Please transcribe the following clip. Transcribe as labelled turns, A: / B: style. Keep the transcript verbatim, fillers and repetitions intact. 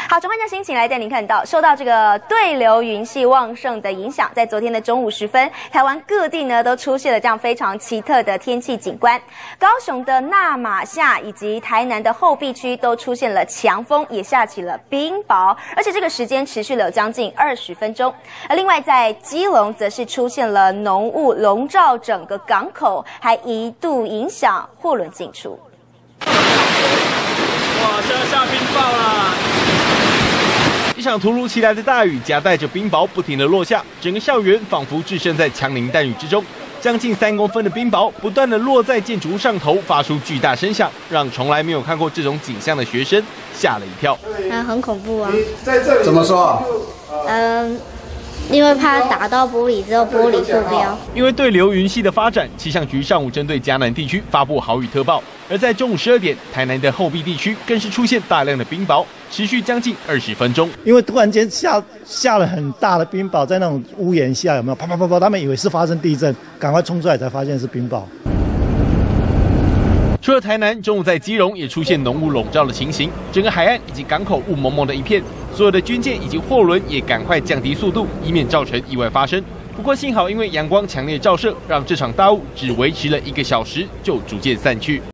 A: 好，转换一下心情来带您看到，受到这个对流云系旺盛的影响，在昨天的中午时分，台湾各地呢都出现了这样非常奇特的天气景观。高雄的纳马夏以及台南的后壁区都出现了强风，也下起了冰雹，而且这个时间持续了有将近二十分钟。而另外在基隆，则是出现了浓雾笼罩整个港口，还一度影响货轮进出。
B: 哇，现在下冰雹啦！一场突如其来的大雨夹带着冰雹不停地落下，整个校园仿佛置身在枪林弹雨之中。将近三公分的冰雹不断地落在建筑物上头，发出巨大声响，让从来没有看过这种景象的学生吓了一跳。
C: 啊，很恐怖啊！
D: 怎么说？
C: 嗯。 因为怕打到玻璃之后玻璃破标。
B: 因为对流云系的发展，气象局上午针对嘉南地区发布豪雨特报，而在中午十二点，台南的后壁地区更是出现大量的冰雹，持续将近二十分钟。
E: 因为突然间下下了很大的冰雹，在那种屋檐下有没有啪啪啪啪？他们以为是发生地震，赶快冲出来才发现是冰雹。
B: 除了台南，中午在基隆也出现浓雾笼罩的情形，整个海岸以及港口雾蒙蒙的一片，所有的军舰以及货轮也赶快降低速度，以免造成意外发生。不过幸好因为阳光强烈照射，让这场大雾只维持了一个小时就逐渐散去。